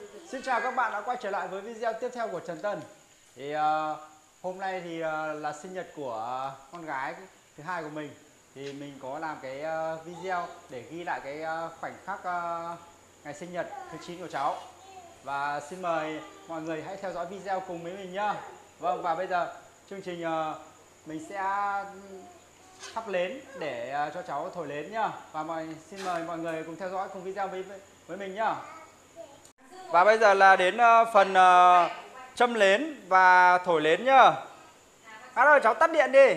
Xin chào các bạn đã quay trở lại với video tiếp theo của Trần Tân. Thì hôm nay thì là sinh nhật của con gái thứ hai của mình. Thì mình có làm cái video để ghi lại cái khoảnh khắc ngày sinh nhật thứ 9 của cháu. Và xin mời mọi người hãy theo dõi video cùng với mình nhá. Vâng, và bây giờ chương trình mình sẽ thắp nến để cho cháu thổi nến nhá. Và xin mời mọi người cùng theo dõi cùng video với mình nhá. Và bây giờ là đến phần châm nến và thổi nến nhá. Ơi, cháu tắt điện đi.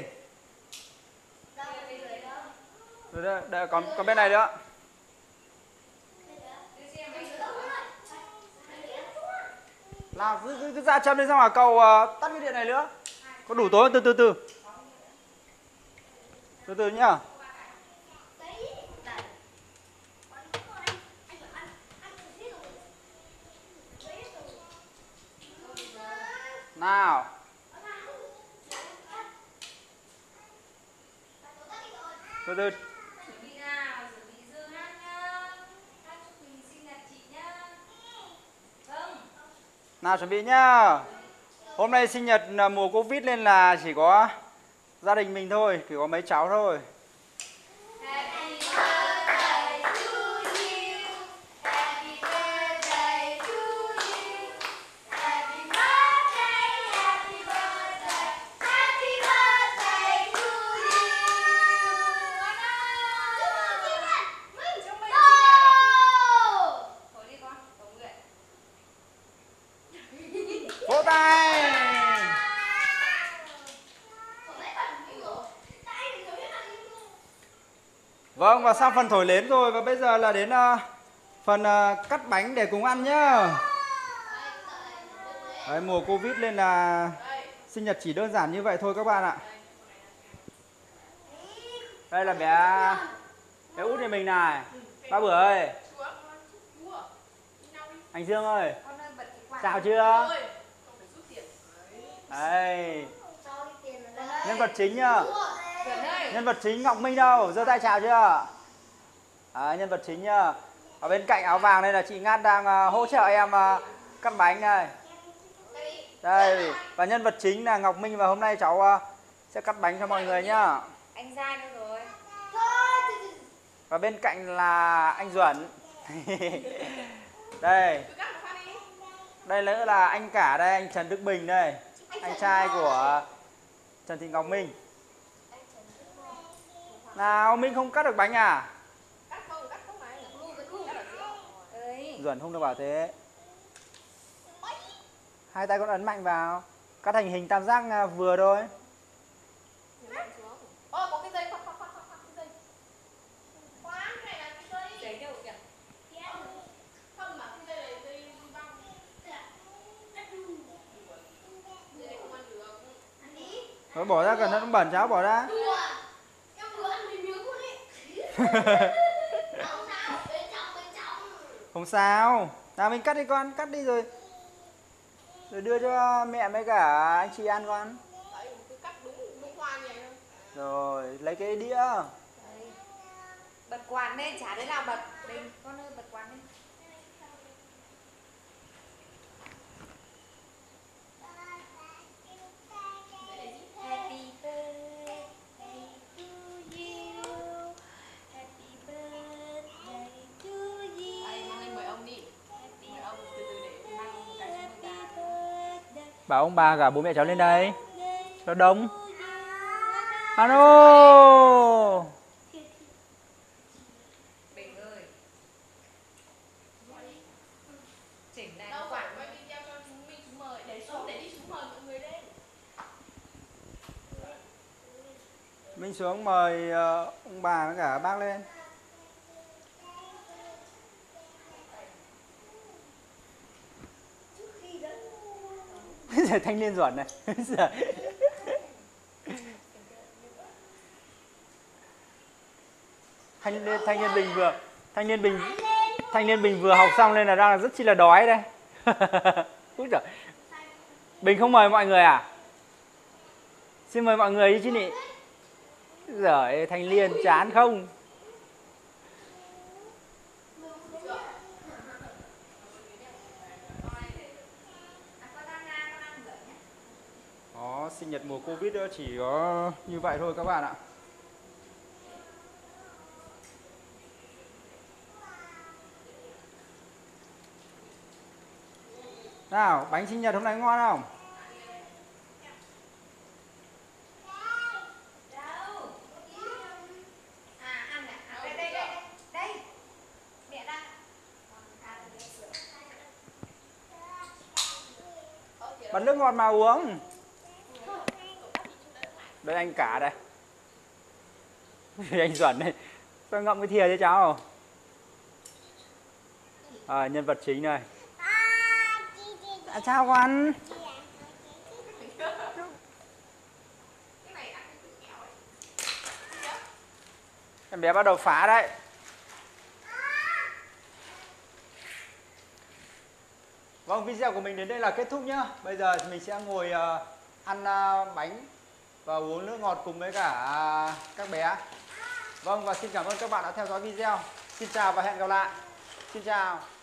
Rồi đây, còn bên này nữa. Nào cứ ra châm đi, xong là cậu tắt cái điện này nữa. Có đủ tối, từ từ nhá. Nào. Từ từ. Nào chuẩn bị nhá. Hôm nay sinh nhật mùa Covid nên là chỉ có gia đình mình thôi, chỉ có mấy cháu thôi. Vỗ tay. Vâng, và xong phần thổi nến rồi. Và bây giờ là đến phần cắt bánh để cùng ăn nhá. Đấy, mùa Covid nên là sinh nhật chỉ đơn giản như vậy thôi các bạn ạ. Đây là bé út nhà mình này. Ba Bữa ơi, anh Dương ơi, chào chưa? Đây, nhân vật chính nhá. Nhân vật chính Ngọc Minh đâu? Giơ tay chào chưa? Nhân vật chính nhá. Ở bên cạnh áo vàng đây là chị Ngát đang hỗ trợ em cắt bánh đây. Đây, và nhân vật chính là Ngọc Minh, và hôm nay cháu sẽ cắt bánh cho mọi người nhá. Anh Giai đâu rồi? Và bên cạnh là anh Duẩn. Đây. Đây nữa là anh cả đây, anh Trần Đức Bình đây. Anh trai của Trần Thị Ngọc Minh. Nào, Minh không cắt được bánh à? Duẩn không được bảo thế. Hai tay con ấn mạnh vào. Cắt thành hình tam giác vừa thôi. Có cái dây khoan cái dây. Khoan, cái này là cái dây. Dây đâu kìa? Không mà cái dây này dây băng. Dây không ăn được. Ăn đi. Nó bỏ ra, cần nó bẩn cháu bỏ ra. Em vừa ăn mấy miếng luôn ý. Không sao, bên trong. Không sao. Nào mình cắt đi con, cắt đi rồi. Rồi đưa cho mẹ với cả anh chị ăn con. Đấy, cứ cắt đúng khoan này thôi. Rồi, lấy cái đĩa. Đấy. Bật quạt lên, chả đứa nào bật. Đây, con ơi, bật quạt lên. Happy birthday to you. Happy birthday to you. Đây, mang lên mời ông đi. Mời ông từ từ để mang một cái cho người ta. Bảo ông bà cả bố mẹ cháu lên đây. Cho đông. Alo. Bình ơi. Chỉnh lại đâu phải quay video cho chúng mình chúng mời để xuống để đi chúng mời mọi người lên. Mình xuống mời ông bà với cả bác lên. Giờ thanh niên Duẩn này. Thanh niên Bình vừa học xong nên là đang rất chi là đói đây. Úi giời. Bình không mời mọi người à? Xin mời mọi người đi chứ nhỉ. Giời, thanh niên chán không? sinh nhật mùa Covid chỉ có như vậy thôi các bạn ạ. Nào, bánh sinh nhật hôm nay ngon không? Bật nước ngọt mà uống. Đây anh cả đây. Anh Duẩn đây. Tôi ngậm cái thìa cho cháu. Nhân vật chính này. Chào con. Em bé bắt đầu phá đấy. Vâng, video của mình đến đây là kết thúc nhá. Bây giờ mình sẽ ngồi ăn bánh và uống nước ngọt cùng với cả các bé. Vâng, và xin cảm ơn các bạn đã theo dõi video. Xin chào và hẹn gặp lại. Xin chào.